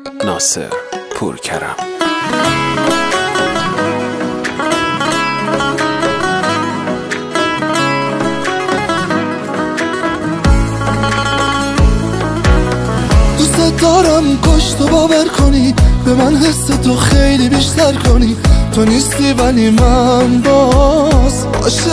ناصر پورکرم. دوست دارم کاش تو باور کنی، به من حس تو خیلی بیشتر کنی. تو نیستی ولی من باز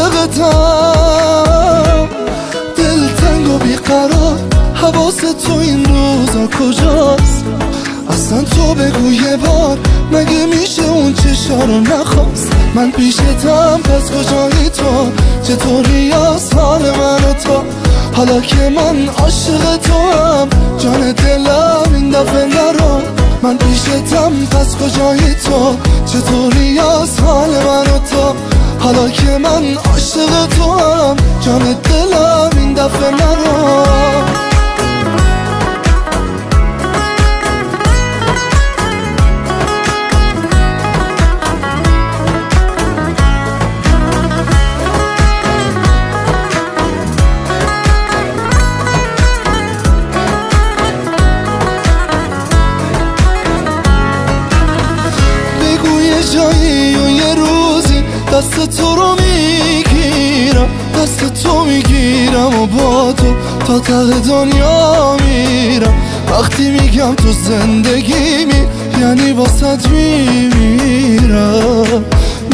عاشقتم، دلتنگ و بیقرار، حواس تو این روزا کجاست؟ اصلا تو بگو یه بار، مگه میشه اون چشا رو نخواست؟ من پیشتم پس کجایی تو؟ چطوری از حال من و تو؟ حالا که من عاشق تو هم، جان دلم این دفعه نرو. من پیشتم پس کجایی تو؟ چطوری از حال من و تو؟ حالا که من عاشق تو هم، جان دلم این دفعه نرو. جایی و یه روزی دست تو رو میگیرم، دست تو میگیرم و با تو تا ته دنیا میرم. وقتی میگم تو زندگیمی یعنی واسط میمیرم،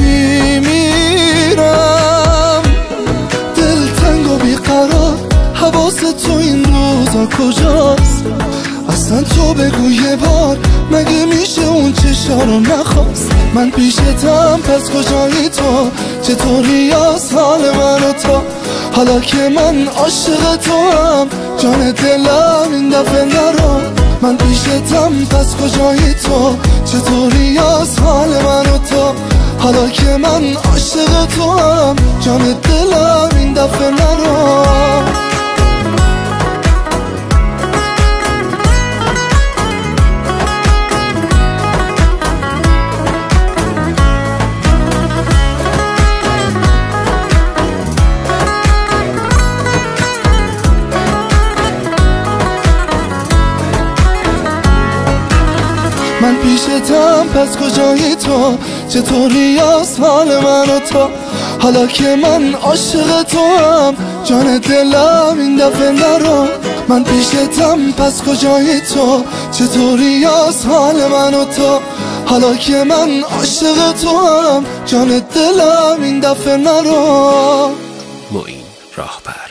میمیرم. دلتنگ و بیقرار، حواس تو این روزا کجاست؟ اصلا تو بگو یه بار، مگه میشه اون چشا رو نخواست؟ من پیشتم پس کجایی تو؟ چطوری از حال من و تو؟ حالا که من عاشق تو هم، جان دلم این دفعه نرو. من پیشتم پس کجایی تو؟ چطوری از حال من و تو؟ حالا که من عاشق تو هم، جان دلم این دفعه نرو. من پیشتم پس کجایی تو؟ چطوری از حال من و تو؟ حالا که من عاشق تو هم، جان دلم این دفعه نرو. من پیشتم پس کجایی تو؟ چطوری از حال من و تو؟ حالا که من عاشق تو هم، جان دلم این دفعه نرو. معین راهبر.